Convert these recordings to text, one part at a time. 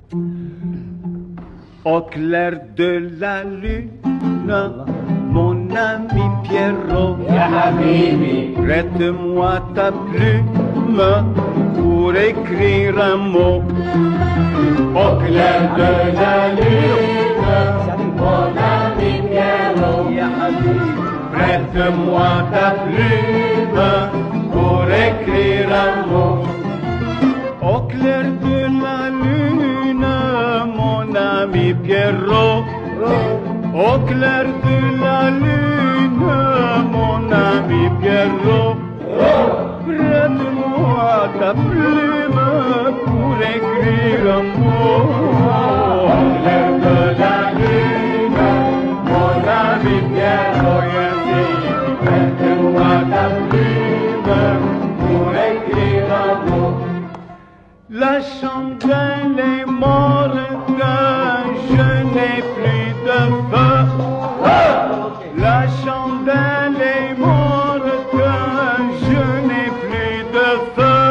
Au clair de la lune, mon ami Pierrot, prête-moi ta plume pour écrire un mot. Au clair de la lune, mon ami Pierrot, prête-moi ta plume pour écrire un mot. Au clair de la lune, mon ami Pierrot, au clair de la lune, mon ami Pierrot, prête-moi ta plume pour écrire un mot. Au clair de la lune, mon ami Pierrot, prête-moi ta plume pour écrire un mot. La chandelle est morte, je n'ai plus de feu. La chandelle est morte, je n'ai plus de feu.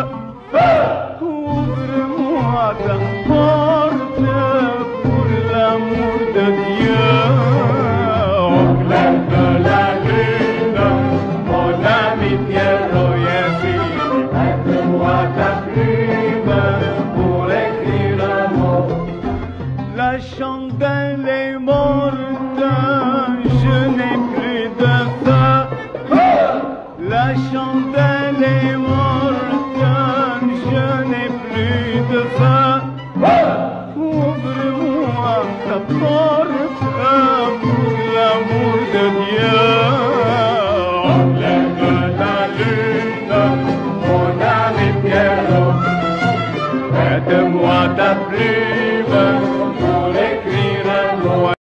Ouvre-moi ta porte pour l'amour de Dieu. Au clair de la lune, mon ami Pierrot, prête-moi ta plume pour écrire un mot. La chandelle est morte, je n'ai plus de feu. La chandelle est morte, je n'ai plus de feu. Ouvre-moi ta porte pour l'amour de Dieu. Au clair de la lune, mon ami Pierrot, prête-moi ta plume.